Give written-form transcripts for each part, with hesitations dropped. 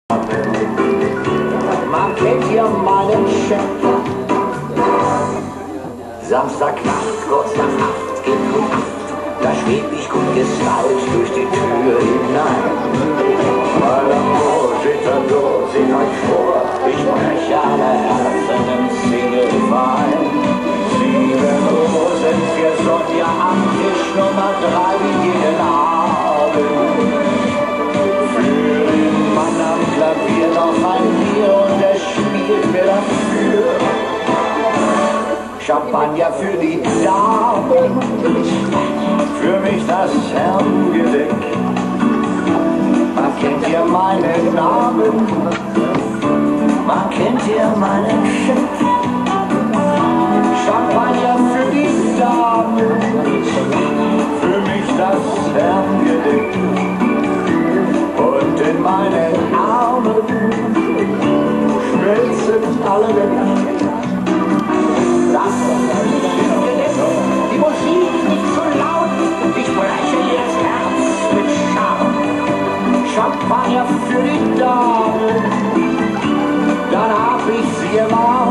Man kennt hier meinen Chef. Samstagnacht, kurz nach 8, geht gut 8. Da schwebt ich gut gestylt durch die Tür hinein. Mein Amour, Gitador, seht euch vor, ich breche alle Herzen im Single-Wein. 7 Rosen für Sonja am Tisch Nummer 3 wie jeden Abend. Für den Mann am Klavier noch ein Bier und er spielt mir dafür Champagner für die Damen, für mich das Herrengedeck. Man kennt hier meinen Namen, man kennt hier meinen Chef. Champagner für die Damen, für mich das Herrengedeck. Und in meinen Armen schmelzen alle Menschen. Die Musik nicht zu laut, ich breche ihr das Herz mit Charme. Champagner für die Damen, dann hab ich sie im Arm.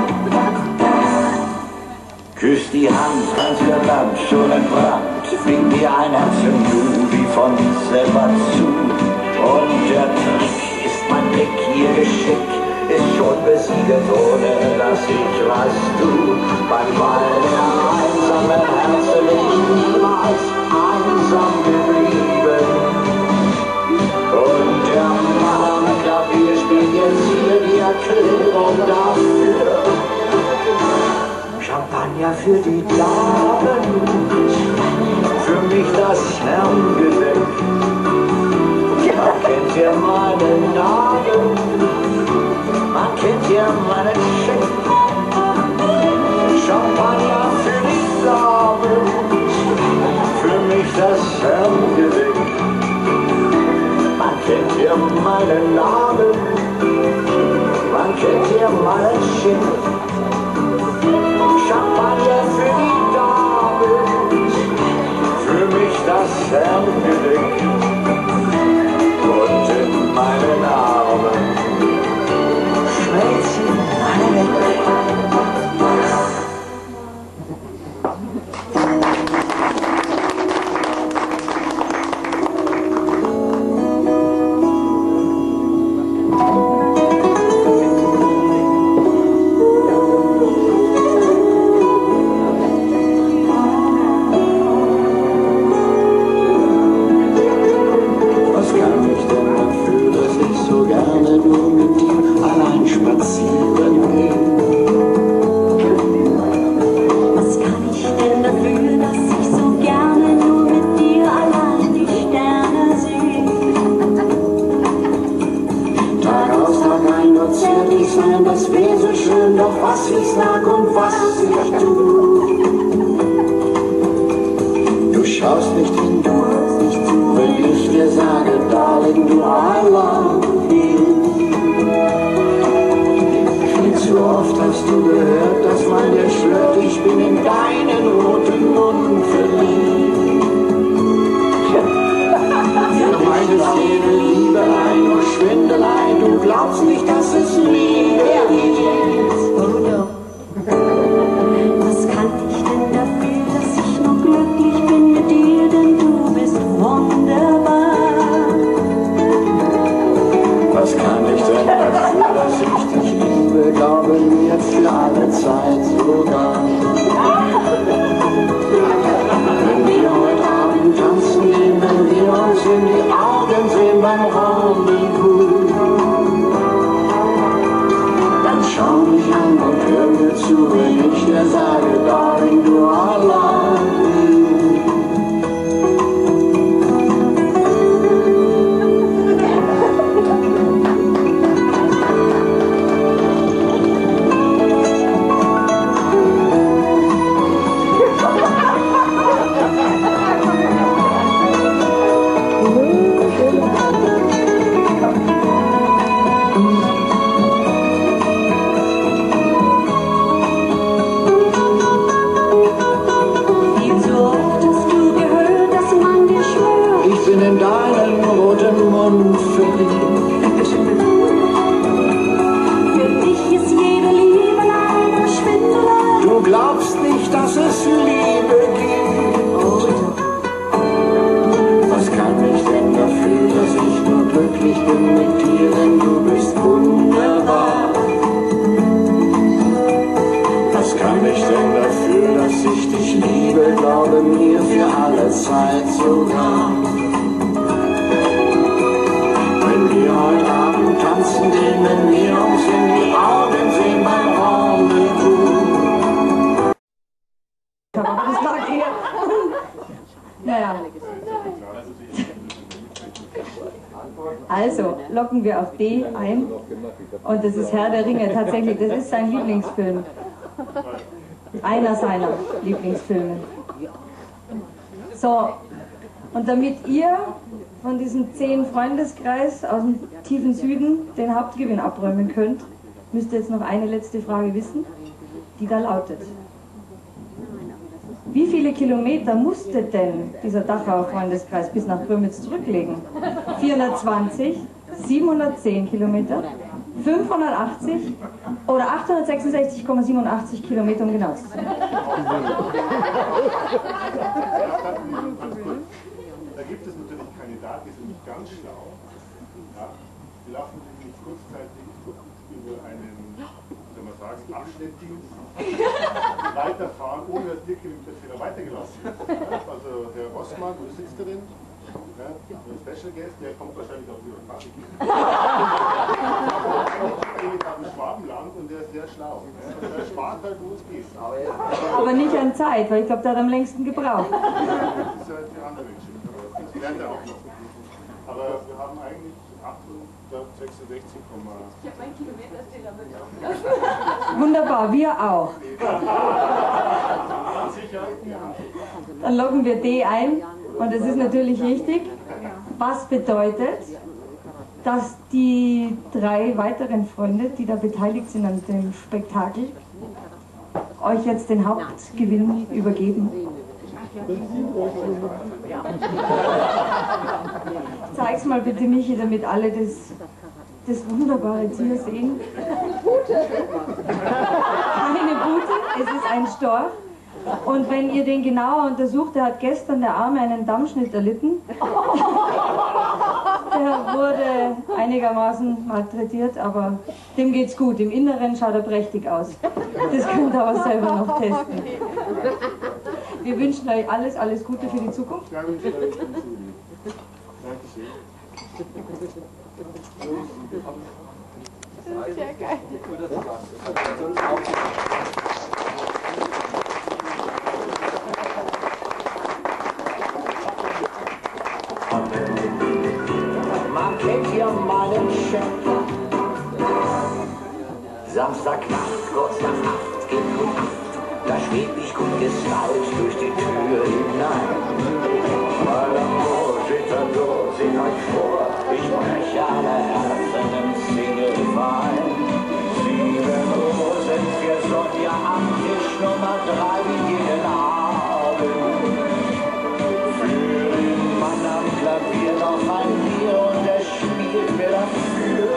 Küsst die Hand, ganz galant, schon entbrannt, fliegt dir ein Herzen-Movie von selber zu. Und der Trick ist mein Blick, ihr Geschick ist schon besiegt, ohne dass ich was tu. Beim Ball der einsamen Herzen bin ich niemals einsam geblieben. Und der Mann am Klavier spielt jetzt hier die Erklärung dafür. Champagner für die Damen, für mich das Herrengedeck. Man kennt hier meinen Namen, man kennt hier meinen Chef. Champagner für die Damen, für mich das Herrengedeck. Man kennt hier meinen Namen, man kennt hier meinen Chef. Champagner für die Damen, für mich das Herrengedeck. Und in meinen Armen schmelzen alle weg. Das wäre so schön, doch was ich sag und was ich tu. Du schaust nicht hin, du hörst nicht zu, wenn ich dir sage, Darling, du I love you. Viel zu oft hast du gehört, dass man dir schwört, ich bin in deinen roten Mund verliebt. Für meine Seele Liebe ein, nur Schwindelei, du glaubst nicht, dass es Liebe ist. Was kann ich denn dafür, dass ich noch glücklich bin mit dir, denn du bist wunderbar. Was kann ich denn dafür, dass ich dich liebe, glaube mir für alle Zeit sogar. Wenn wir heute Abend tanzen gehen, wenn wir uns in die Augen sehen beim Rendezvous, dann schau mich an und hör mir zu, wenn ich dir sage, Darling, du I love you. mit dir, denn du bist wunderbar. Was kann ich denn dafür, dass ich dich liebe? Glaube mir, für alle Zeit sogar. Wenn wir heute Abend tanzen gehen, wenn wir uns in die Augen sehen beim Rendezvous. Aber das lag hier. Naja. Also, locken wir auf D ein. Und das ist Herr der Ringe. Tatsächlich, das ist sein Lieblingsfilm. Einer seiner Lieblingsfilme. So, und damit ihr von diesem 10-Freundeskreis aus dem tiefen Süden den Hauptgewinn abräumen könnt, müsst ihr jetzt noch eine letzte Frage wissen, die da lautet: Wie viele Kilometer musste denn dieser Dachauer Freundeskreis bis nach Grömitz zurücklegen? 420, 710 Kilometer, 580 oder 866,87 Kilometer, um genau zu sein? Da gibt es natürlich Kandidaten, die sind nicht ganz schlau. Ja, die lassen sich nicht kurzzeitig über einen, soll man sagen, Abschnittdienst weiterfahren, ohne dass der Kilometerfehler weitergelassen wird. Also Herr Rossmann, wo sitzt er denn? Ja, ein Special Guest, der kommt wahrscheinlich aus Übertragung. Eigentlich aus dem Schwabenland und der ist sehr schlau. Der spart halt, wo es geht. Aber nicht an Zeit, weil ich glaube, der hat am längsten gebraucht. Das ist ja die andere Geschichte. Das lernt er auch noch. Aber wir haben eigentlich 866, Ich habe meinen Kilometerzähler mit. Wunderbar, wir auch. Dann loggen wir D ein und es ist natürlich richtig. Was bedeutet, dass die 3 weiteren Freunde, die da beteiligt sind an dem Spektakel, euch jetzt den Hauptgewinn übergeben? Zeig's mal bitte, Michi, damit alle das wunderbare Tier sehen. Keine Bute, es ist ein Storch. Und wenn ihr den genauer untersucht, der hat gestern der Arme einen Dammschnitt erlitten. Der wurde einigermaßen malträtiert, aber dem geht's gut. Im Inneren schaut er prächtig aus. Das könnt ihr aber selber noch testen. Wir wünschen euch alles Gute für die Zukunft. Ja, wünsche ich euch Dankeschön. Sehr geil. Man kennt hier meinen Chef. Samstagnacht, kurz nach 8, geht gut 8. Da schweb ich gut gestylt durch die Tür hinein. Mein Amour, Gitador, seht euch vor, ich breche alle Herzen im Single-Wein. 7 Uhr sind wir Sonja am Tisch Nummer 3 jeden Abend. Für den Mann am Klavier noch ein Bier und er spielt mir dafür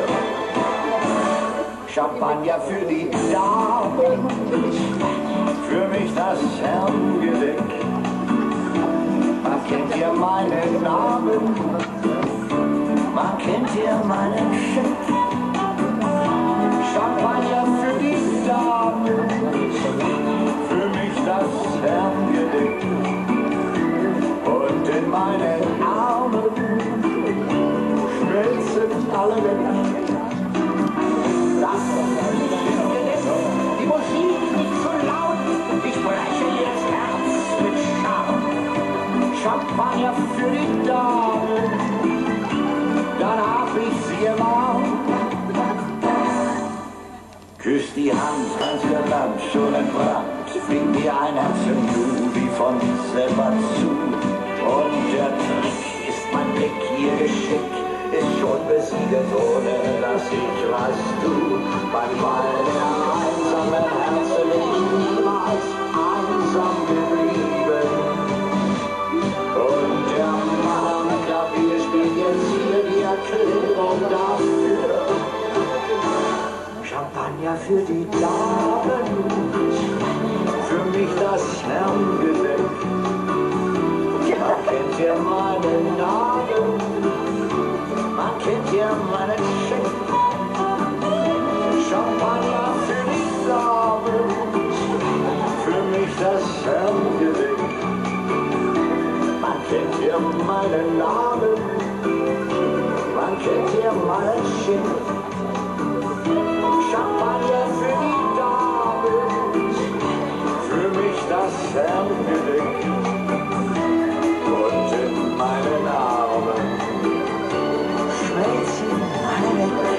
Champagner für die Damen, für mich das Herrengedeck. Man kennt hier meinen Namen, man kennt hier meinen Chef. Champagner für die Damen, für mich das Herrengedeck. Und in meinen Armen schmelzen alle Welt. Die Musik nicht zu laut, ich breche ihr das Herz mit Charme. Champagner für die Damen, dann hab ich sie im Arm. Küsst die Hand ganz galant, schon entbrannt, fliegt mir ein Herzen-Movie von selber zu. Und der Trick ist mein Blick, ihr Geschick ist schon besiegt, ohne dass ich was tu. Beim Ball der einsamen Herzen bin ich niemals einsam geblieben. Und der Mann am Klavier spielt jetzt hier die Erklärung dafür. Champagner für die Damen, für mich das Herrengedeck. Man kennt hier meinen Namen, man kennt hier meinen dir meinen Namen, man kennt hier meinen Schiff. Champagner für die Damen, für mich das Ferngedeck. Und in meinen Armen schmelzen alle weg.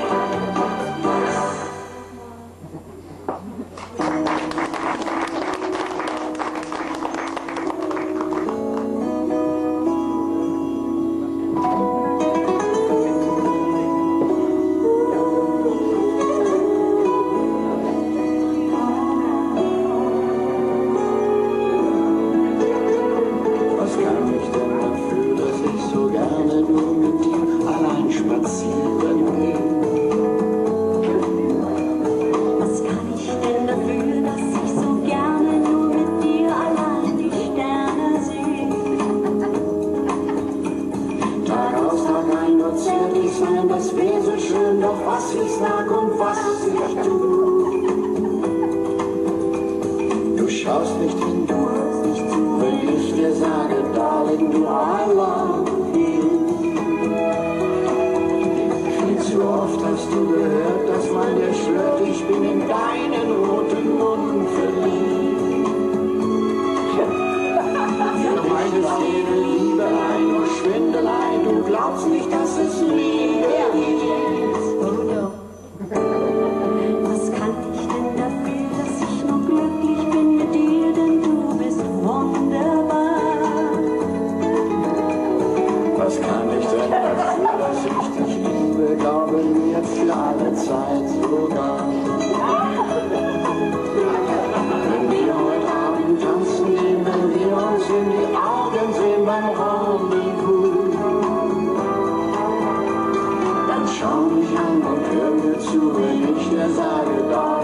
Das wäre so schön, doch was ich sag und was ich tu. Du schaust nicht hin, du hörst nicht zu, wenn ich dir sage, Darling, du I love you. Viel zu oft hast du gehört, dass man dir schwört, ich bin in deinen roten Mund verliebt. Für meine Seele Liebe ein, nur Schwindelei, du glaubst nicht, dass es Liebe ist. Was kann ich denn dafür, dass ich nur glücklich bin mit dir, denn du bist wunderbar. Was kann ich denn dafür, dass ich dich liebe, glaube mir für alle Zeit sogar. Wenn wir heute Abend tanzen gehen, wenn wir uns in die Augen sehen beim Rendezvous, dann schau mich an und hör mir zu, wenn ich dir sage, da